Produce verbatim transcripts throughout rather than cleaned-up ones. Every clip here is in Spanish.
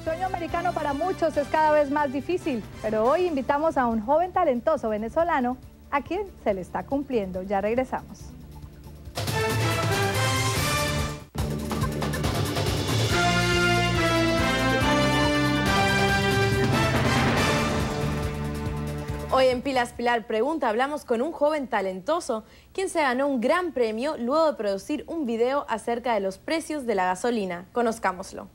sueño americano para muchos es cada vez más difícil, pero hoy invitamos a un joven talentoso venezolano a quien se le está cumpliendo. Ya regresamos. Hoy en Pilas Pilar Pregunta hablamos con un joven talentoso, quien se ganó un gran premio luego de producir un video acerca de los precios de la gasolina. Conozcámoslo.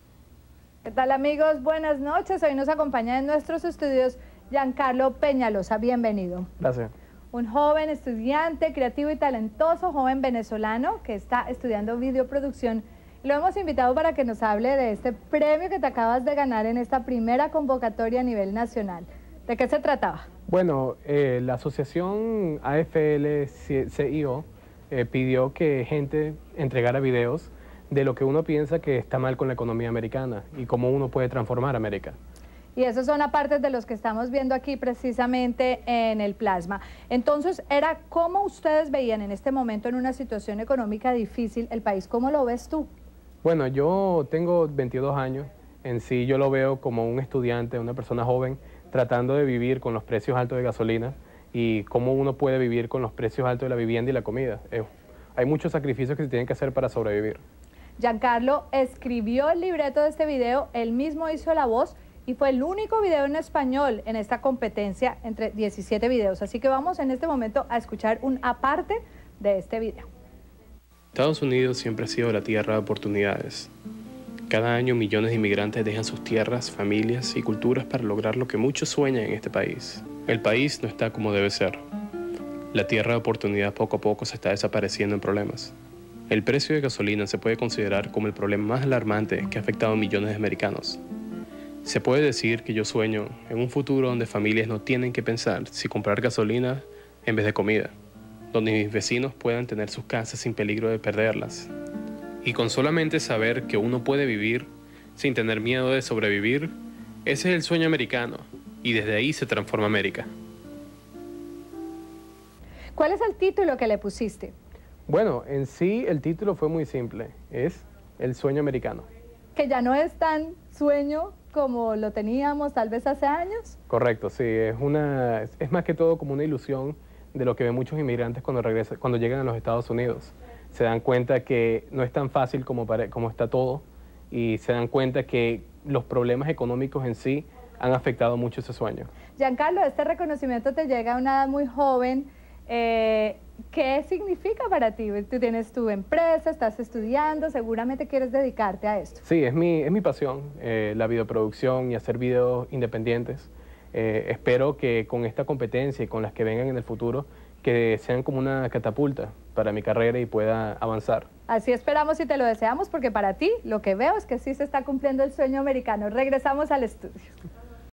¿Qué tal, amigos? Buenas noches. Hoy nos acompaña en nuestros estudios Giancarlo Peñalosa. Bienvenido. Gracias. Un joven estudiante, creativo y talentoso, joven venezolano que está estudiando videoproducción. Lo hemos invitado para que nos hable de este premio que te acabas de ganar en esta primera convocatoria a nivel nacional. ¿De qué se trataba? Bueno, eh, la asociación A F L C I O eh, pidió que gente entregara videos de lo que uno piensa que está mal con la economía americana y cómo uno puede transformar América. Y esos son aparte de los que estamos viendo aquí precisamente en el plasma. Entonces, era cómo ustedes veían en este momento en una situación económica difícil el país. ¿Cómo lo ves tú? Bueno, yo tengo veintidós años. En sí yo lo veo como un estudiante, una persona joven, tratando de vivir con los precios altos de gasolina y cómo uno puede vivir con los precios altos de la vivienda y la comida. Eh, hay muchos sacrificios que se tienen que hacer para sobrevivir. Giancarlo escribió el libreto de este video, él mismo hizo la voz y fue el único video en español en esta competencia entre diecisiete videos. Así que vamos en este momento a escuchar un aparte de este video. Estados Unidos siempre ha sido la tierra de oportunidades. Cada año millones de inmigrantes dejan sus tierras, familias y culturas para lograr lo que muchos sueñan en este país. El país no está como debe ser. La tierra de oportunidad poco a poco se está desapareciendo en problemas. El precio de gasolina se puede considerar como el problema más alarmante que ha afectado a millones de americanos. Se puede decir que yo sueño en un futuro donde familias no tienen que pensar si comprar gasolina en vez de comida, donde mis vecinos puedan tener sus casas sin peligro de perderlas. Y con solamente saber que uno puede vivir sin tener miedo de sobrevivir, ese es el sueño americano, y desde ahí se transforma América. ¿Cuál es el título que le pusiste? Bueno, en sí el título fue muy simple, es El sueño americano. Que ya no es tan sueño como lo teníamos tal vez hace años. Correcto, sí, es, una, es más que todo como una ilusión de lo que ven muchos inmigrantes cuando, regresan, cuando llegan a los Estados Unidos. Se dan cuenta que no es tan fácil como, pare, como está todo y se dan cuenta que los problemas económicos en sí han afectado mucho ese sueño. Giancarlo, este reconocimiento te llega a una edad muy joven. Eh, ¿Qué significa para ti? Tú tienes tu empresa, estás estudiando, seguramente quieres dedicarte a esto. Sí, es mi, es mi pasión, eh, la videoproducción y hacer videos independientes. Eh, espero que con esta competencia y con las que vengan en el futuro, que sean como una catapulta para mi carrera y pueda avanzar. Así esperamos y te lo deseamos, porque para ti lo que veo es que sí se está cumpliendo el sueño americano. Regresamos al estudio.